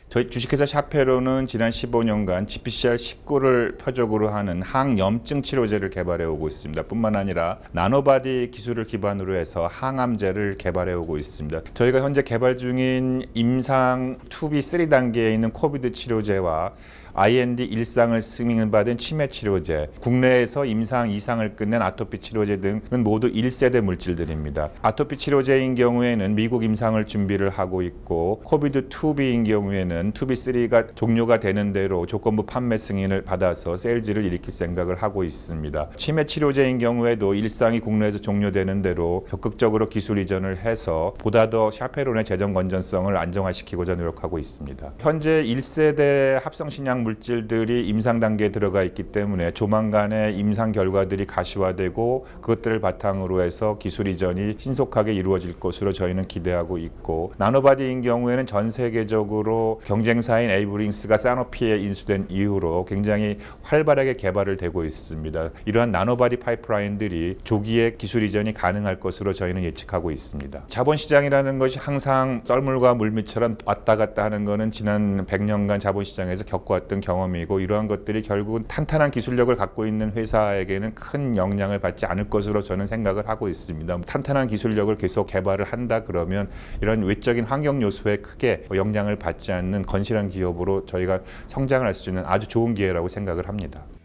저희 주식회사 샤페로는 지난 15년간 GPCR19를 표적으로 하는 항염증 치료제를 개발해 오고 있습니다. 뿐만 아니라 나노바디 기술을 기반으로 해서 항암제를 개발해 오고 있습니다. 저희가 현재 개발 중인 임상 2B, 3단계에 있는 코비드 치료제와 IND 일상을 승인받은 치매 치료제, 국내에서 임상 2상을 끝낸 아토피 치료제 등은 모두 1세대 물질들입니다. 아토피 치료제인 경우에는 미국 임상을 준비를 하고 있고, 코비드 2B인 경우에는 2B, 3가 종료가 되는 대로 조건부 판매 승인을 받아서 세일즈를 일으킬 생각을 하고 있습니다. 치매 치료제인 경우에도 일상이 국내에서 종료되는 대로 적극적으로 기술 이전을 해서 보다 더 샤페론의 재정 건전성을 안정화시키고자 노력하고 있습니다. 현재 1세대 합성신약 물질들이 임상 단계에 들어가 있기 때문에 조만간에 임상 결과들이 가시화되고 그것들을 바탕으로 해서 기술 이전이 신속하게 이루어질 것으로 저희는 기대하고 있고, 나노바디인 경우에는 전 세계적으로 경쟁사인 에이브링스가 사노피에 인수된 이후로 굉장히 활발하게 개발을 되고 있습니다. 이러한 나노바디 파이프라인들이 조기에 기술 이전이 가능할 것으로 저희는 예측하고 있습니다. 자본시장이라는 것이 항상 썰물과 물밑처럼 왔다 갔다 하는 것은 지난 100년간 자본시장에서 겪어왔던 경험이고, 이러한 것들이 결국은 탄탄한 기술력을 갖고 있는 회사에게는 큰 영향을 받지 않을 것으로 저는 생각을 하고 있습니다. 탄탄한 기술력을 계속 개발을 한다 그러면 이런 외적인 환경 요소에 크게 영향을 받지 않는 건실한 기업으로 저희가 성장을 할 수 있는 아주 좋은 기회라고 생각을 합니다.